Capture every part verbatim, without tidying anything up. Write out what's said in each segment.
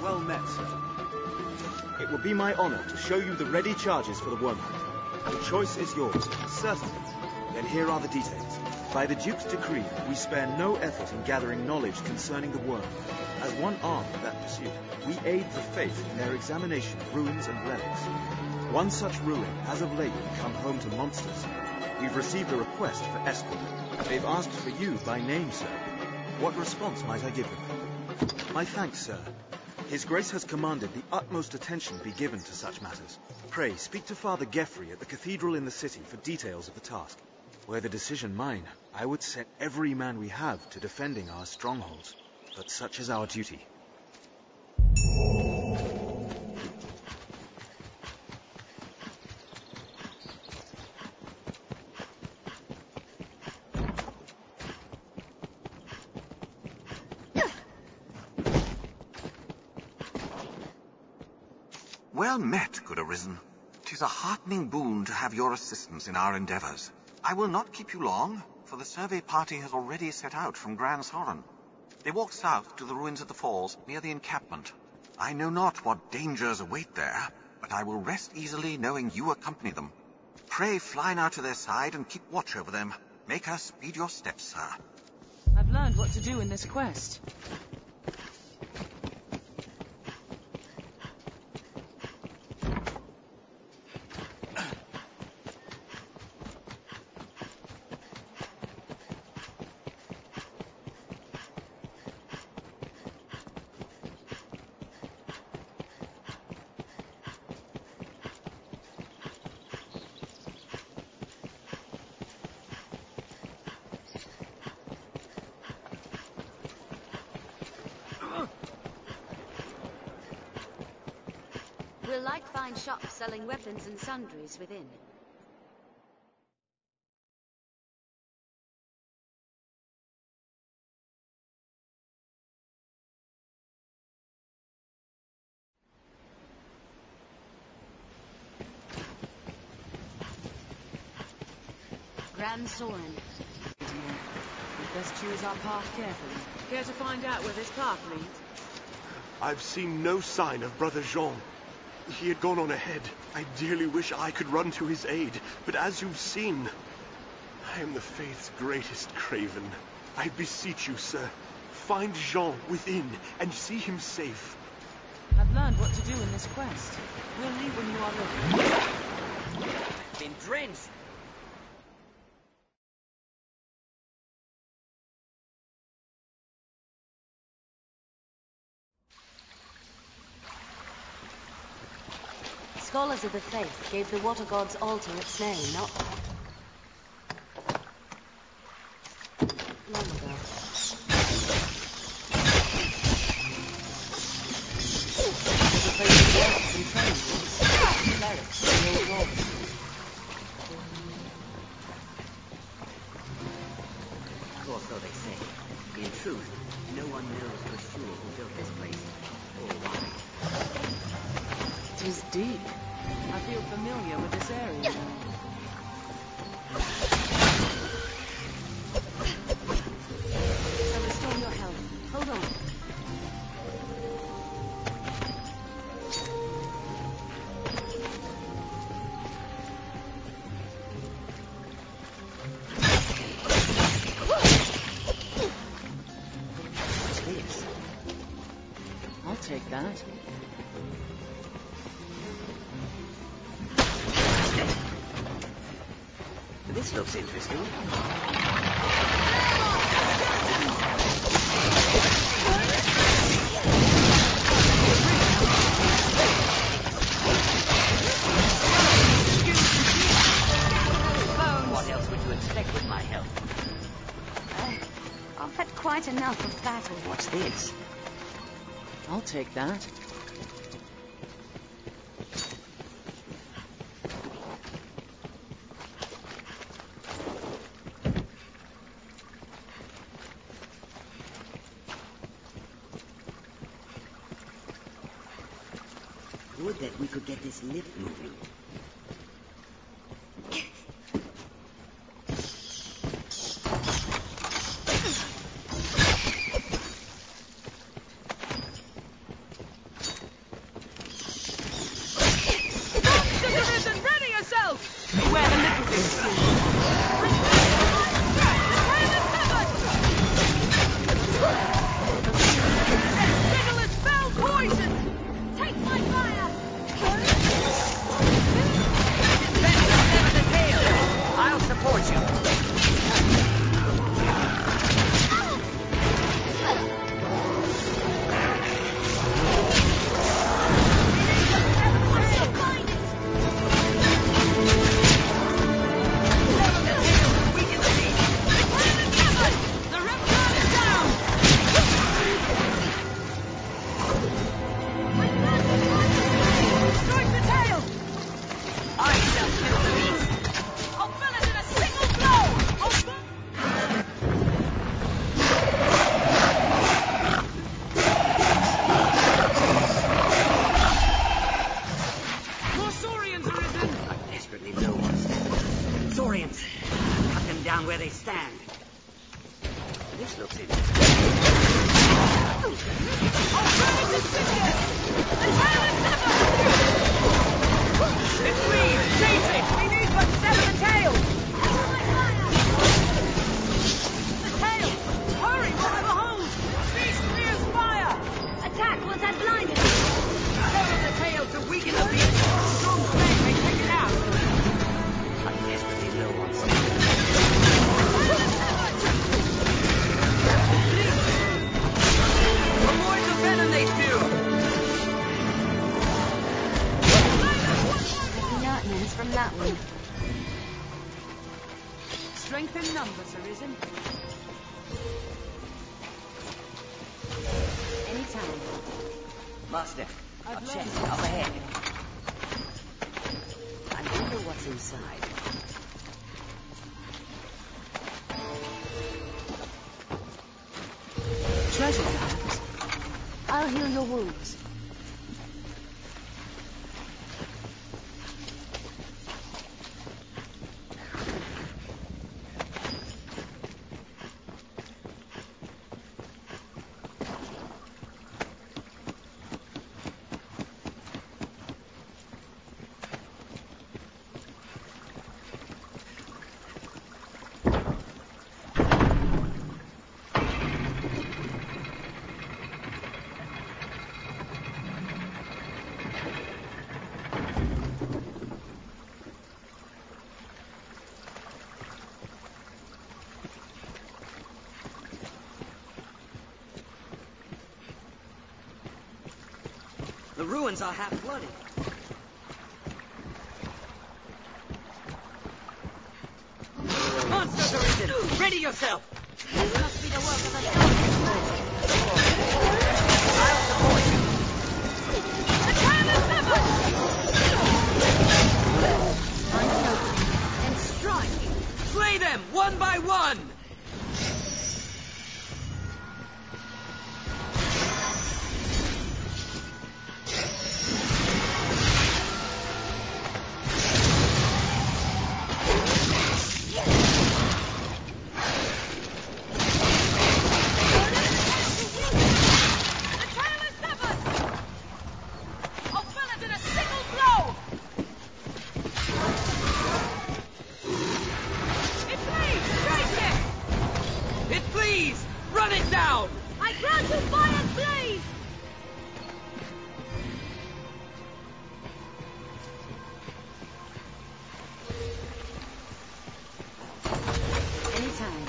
Well met, sir. It will be my honor to show you the ready charges for the Wormhunt. The choice is yours, certainly. Then here are the details. By the Duke's decree, we spare no effort in gathering knowledge concerning the worm. As one arm of that pursuit, we aid the faith in their examination of ruins and relics. One such ruin has of late come home to monsters. We've received a request for escort. They've asked for you by name, sir. What response might I give them? My thanks, sir. His Grace has commanded the utmost attention be given to such matters. Pray, speak to Father Geoffrey at the cathedral in the city for details of the task. Were the decision mine, I would set every man we have to defending our strongholds. But such is our duty. Well met, good Arisen. 'Tis a heartening boon to have your assistance in our endeavors. I will not keep you long, for the survey party has already set out from Gran Soren. They walked south to the ruins of the falls near the encampment. I know not what dangers await there, but I will rest easily knowing you accompany them. Pray fly now to their side and keep watch over them. Make her speed your steps, sir. I've learned what to do in this quest. We'll like fine shops selling weapons and sundries within. Gran Soren. We best choose our path carefully. Care to find out where this path leads? I've seen no sign of Brother Jean. He had gone on ahead. I dearly wish I could run to his aid, but as you've seen, I am the faith's greatest craven. I beseech you, sir, find Jean within and see him safe. I've learned what to do in this quest. We'll leave when you are ready. I've been drenched. Scholars of the faith gave the water god's altar its name, not long ago. It was a place of works and training, clerics in the old walls. Of course, so they say. In truth, no one knows for sure who built this place, or why. It is deep. I feel familiar with this area. I'll restore your health. Hold on. What's this? I'll take that. This looks interesting. What else would you expect with my help? Uh, I've had quite enough of battle. What's this? I'll take that. Would that we could get this lift moving. Strength in numbers arisen. Anytime. Master, I've a chest learned. up ahead. I wonder what's inside. Treasure, perhaps. I'll heal your wounds. The ruins are half flooded. Monsters are risen! Ready yourself! This must be the work of a skeleton. I'll support you. The trail is severed! Find an opening and strike. Slay them, one by one! Run it down! I grant you fire, please! Anytime.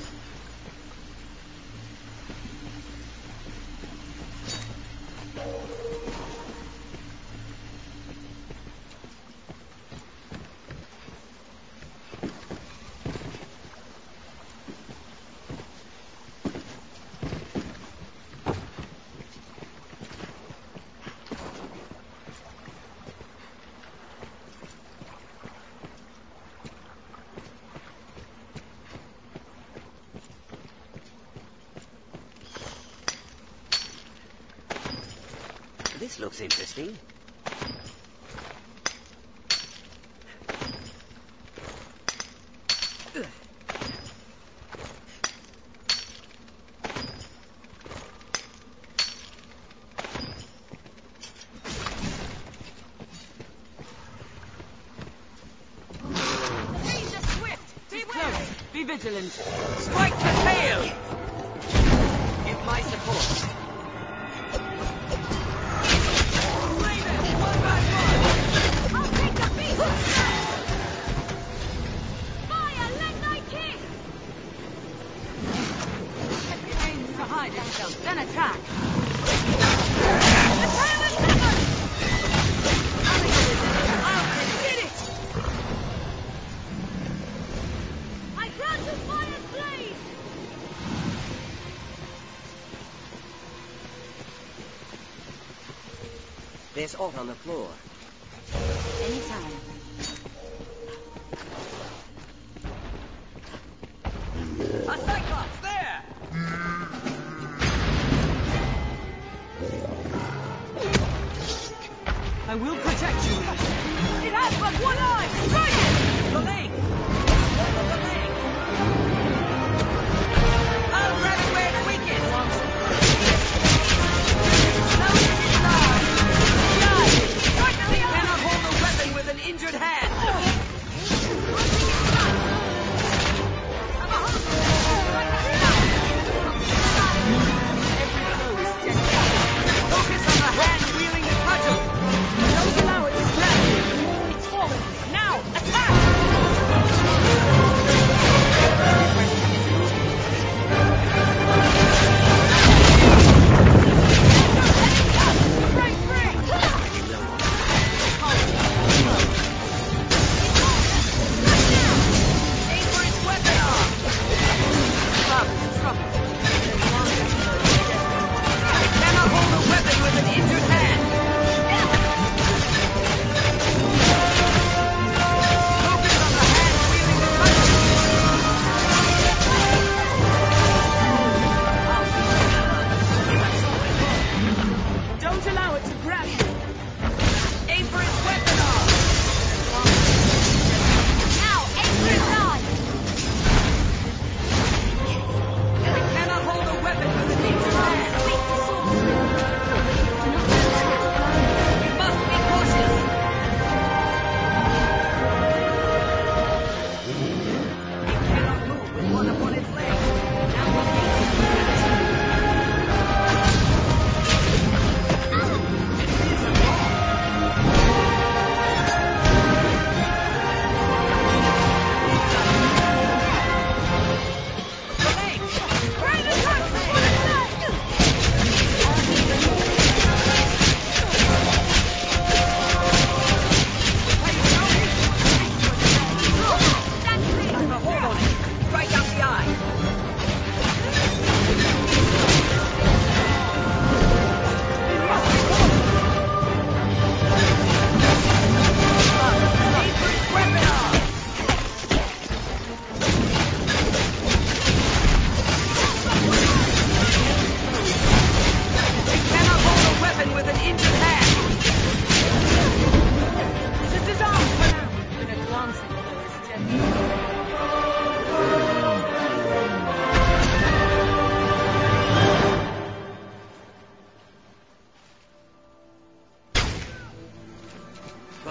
This looks interesting. Danger swift! Beware! Be vigilant. Strike the tail! Give my support. Slay them, one by one! I'll take the beast! Fire, let thy kiss! Aim to hide itself, then attack. The tail is severed! I'll get it! I grant you fire's blade! There's art on the floor. Anytime. A Cyclops, there! I will protect you. It has but one eye! Strike it! The leg! The leg! I'll grab it where it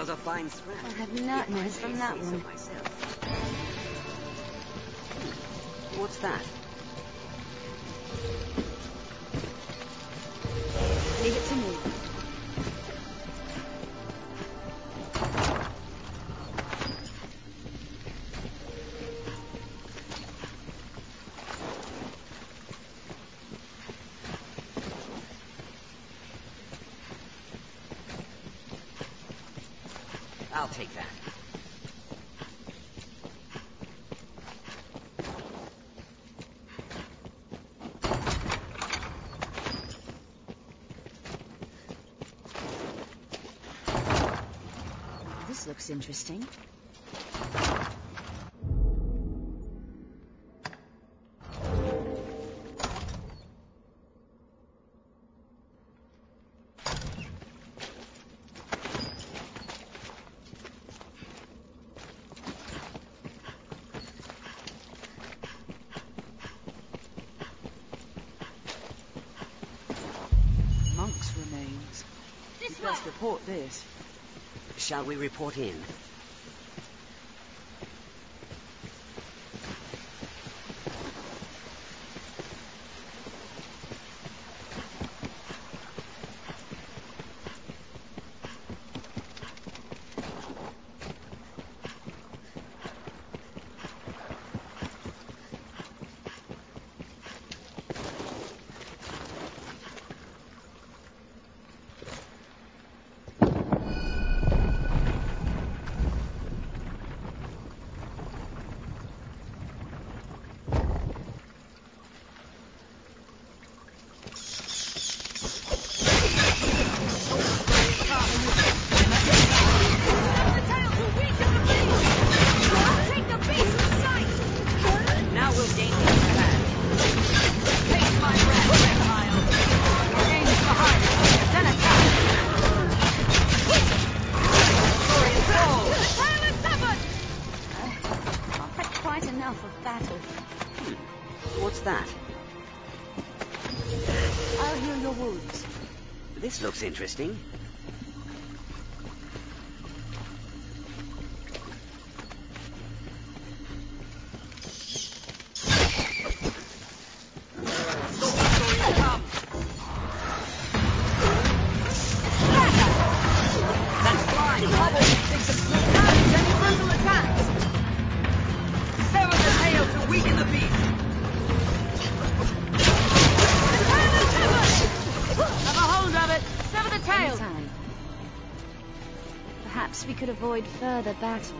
was a fine scrap. I have nightmares from that one. Myself. What's that? Leave it to me. I'll take that. This looks interesting. Monk's remains. This You best report this. Shall we report in? What's that? I'll heal your wounds. This looks interesting. Perhaps we could avoid further battle.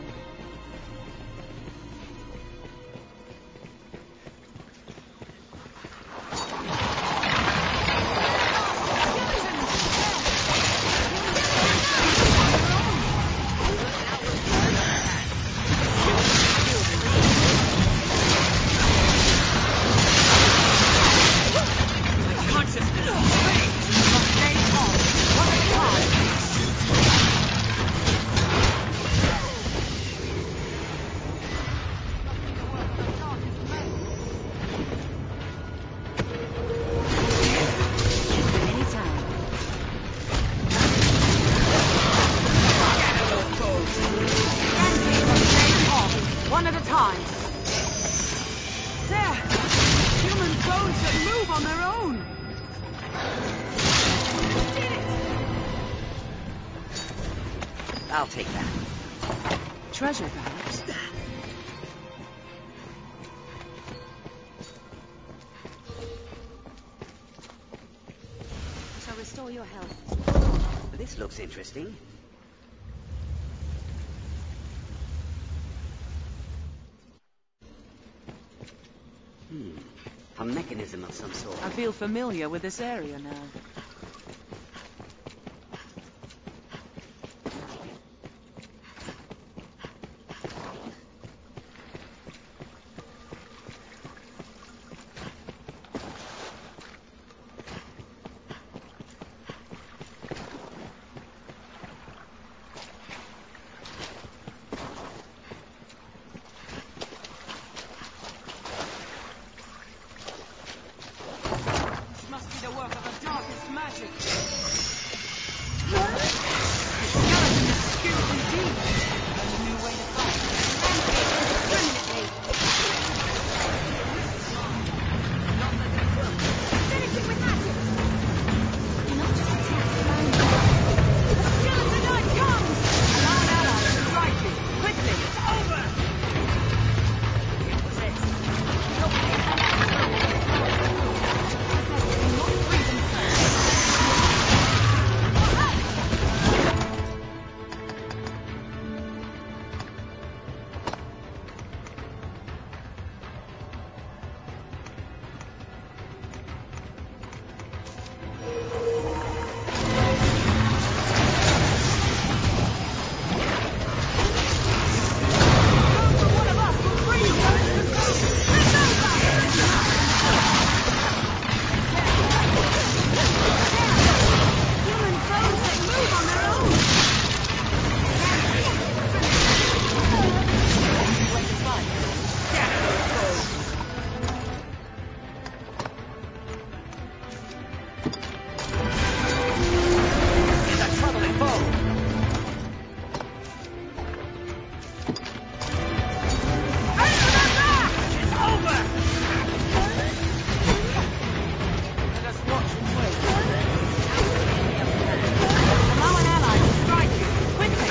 I'll take that. Treasure, perhaps? Shall restore your health. This looks interesting. Hmm. A mechanism of some sort. I feel familiar with this area now. Magic. The skeleton is skilled in Is a troubling foe. It's over! Let us watch and wait. Allow an ally to strike you. Quickly.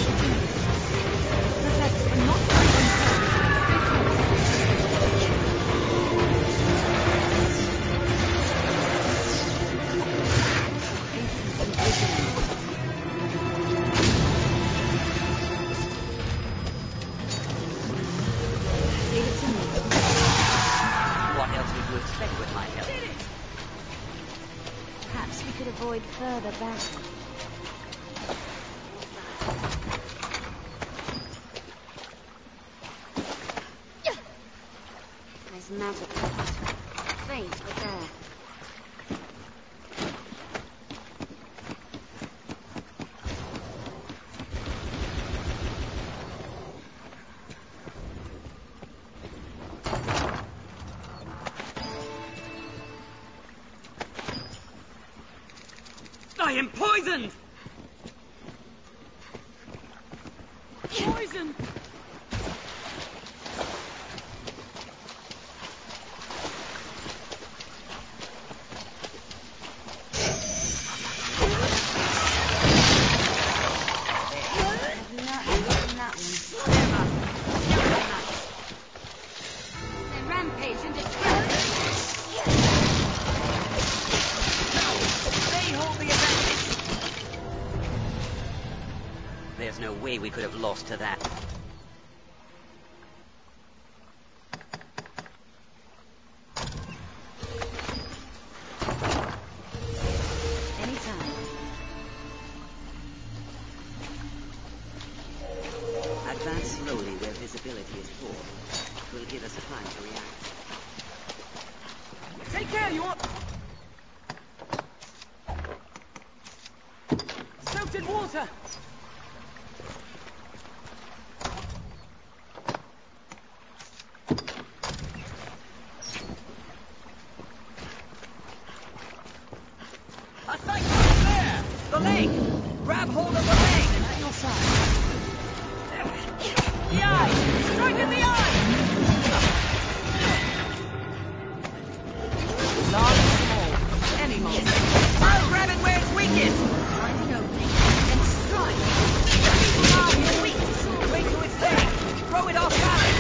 Protect and not fight themselves. Leave it to me. What else would you expect with my help? Perhaps we could avoid further battle. There's magic in it. Faint, but there. I am poisoned! Poison! They rampage and destroy. They hold the advantage! There's no way we could have lost to that. Anytime. Advance slowly where visibility is poor. It will give us time to react. Take care, you want... Soaked in water! A sight there! The leg! Grab hold of the leg! At your side. The eye! Strike in the eye! Large and small. Any monster. I'll grab it where it's weakest! Find an opening and strike. Ah, it's weak! Wait till it's there! Throw it off balance!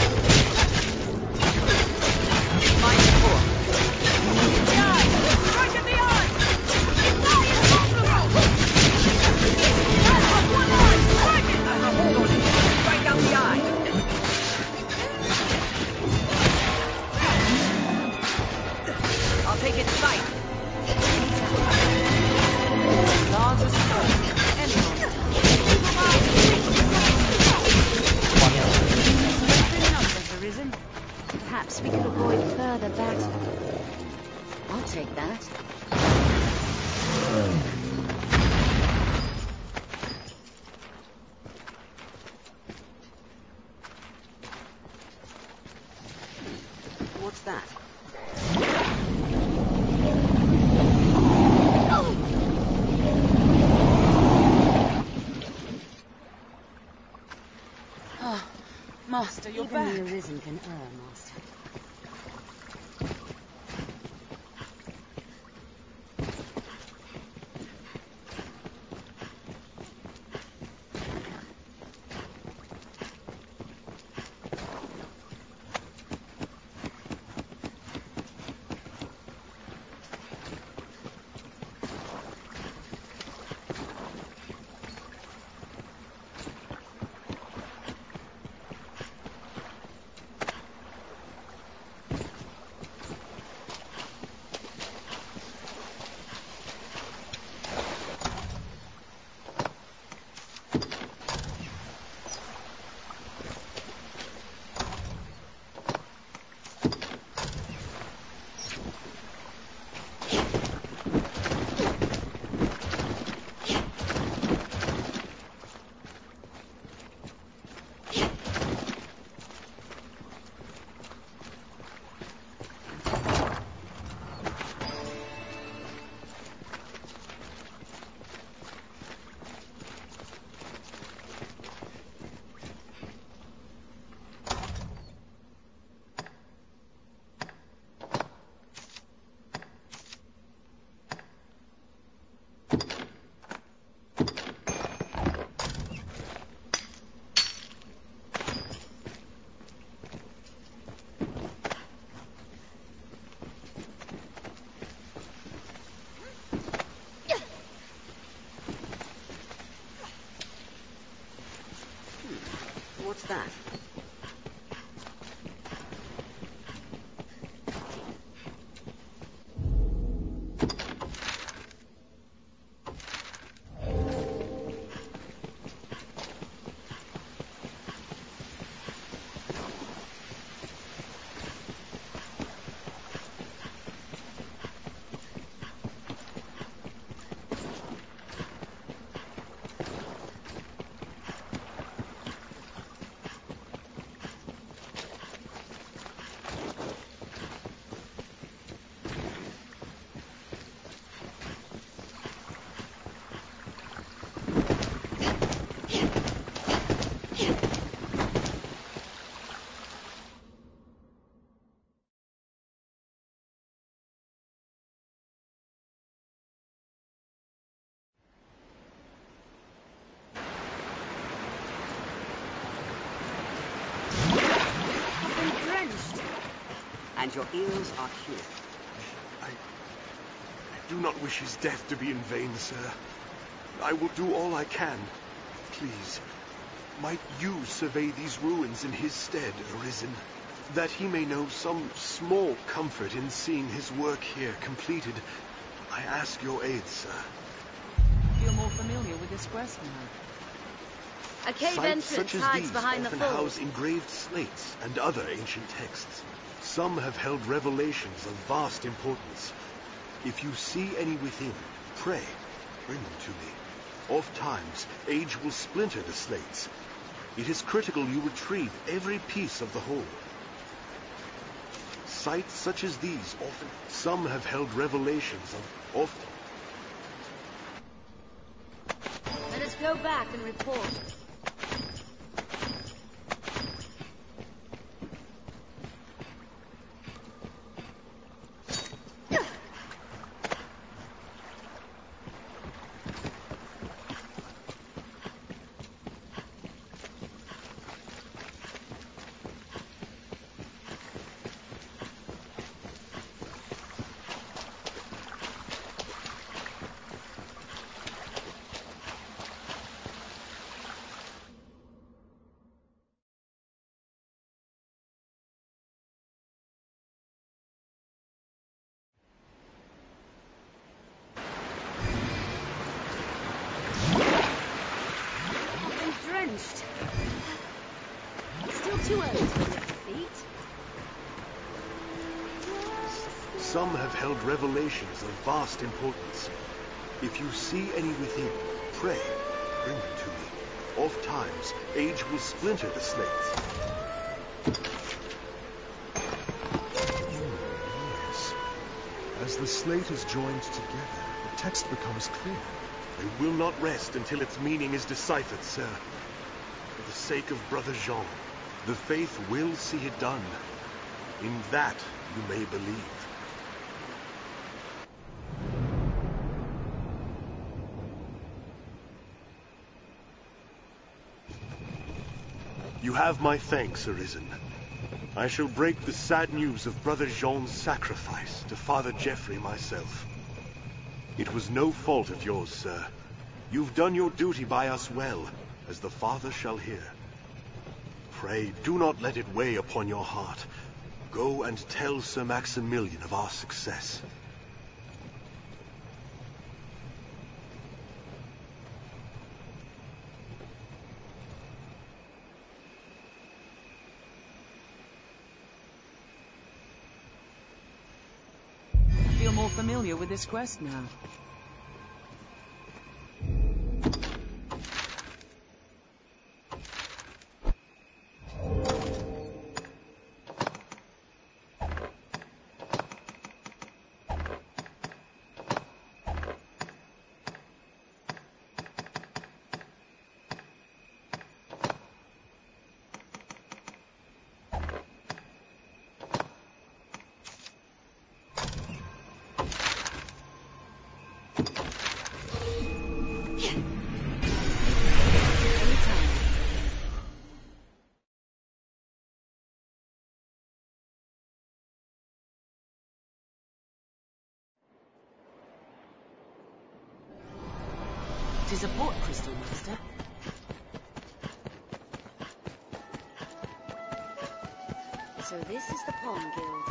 Mind poor. The eye! Strike in the eye! Its eye is vulnerable. That's got one eye! Strike it! Uh, hold on. Strike out the eye! I'll take its sight. Large or small. Any monster. Open numbers arisen. Perhaps we could avoid further battle. I'll take that. What's that? Ah, Master, you're Even back. the arisen can err, Master. What's that? And your ears are cured. I, I do not wish his death to be in vain, sir. I will do all I can. Please, might you survey these ruins in his stead, Arisen, that he may know some small comfort in seeing his work here completed. I ask your aid, sir. Feel more familiar with this quest now. A cave Sites entrance such as hides these behind the often falls. house engraved slates and other ancient texts. Some have held revelations of vast importance. If you see any within, pray, bring them to me. Oft times, age will splinter the slates. It is critical you retrieve every piece of the whole. Sites such as these often... Some have held revelations of often... Let us go back and report. Still too early to lift the feet. Some have held revelations of vast importance. If you see any within, pray, bring them to me. Oft times, age will splinter the slates. Yes. As the slate is joined together, the text becomes clear. They will not rest until its meaning is deciphered, sir. For the sake of Brother Jean, the faith will see it done. In that you may believe. You have my thanks, Arisen. I shall break the sad news of Brother Jean's sacrifice to Father Geoffrey myself. It was no fault of yours, sir. You've done your duty by us well, as the Father shall hear. Pray, do not let it weigh upon your heart. Go and tell Sir Maximilian of our success. Feel more familiar with this quest now. It is a port crystal, Master. So this is the Pond Guild.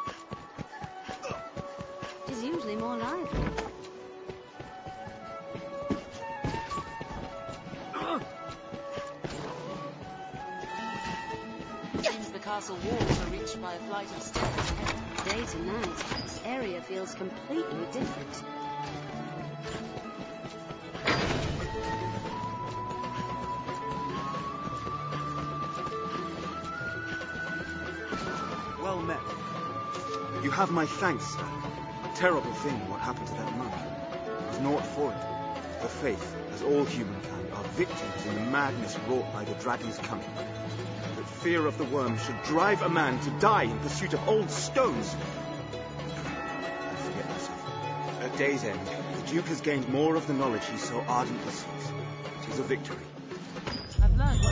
It is usually more lively. Seems the castle walls are reached by a flight of stairs ahead. Day to night, this area feels completely different. Well met. You have my thanks, sir. Terrible thing what happened to that monk. There was naught for it. The Faith, as all humankind, are victims in the madness wrought by the dragon's coming. That fear of the worm should drive a man to die in pursuit of old stones. I forget myself. At day's end, the Duke has gained more of the knowledge he so ardently seeks. It is a victory. I've learned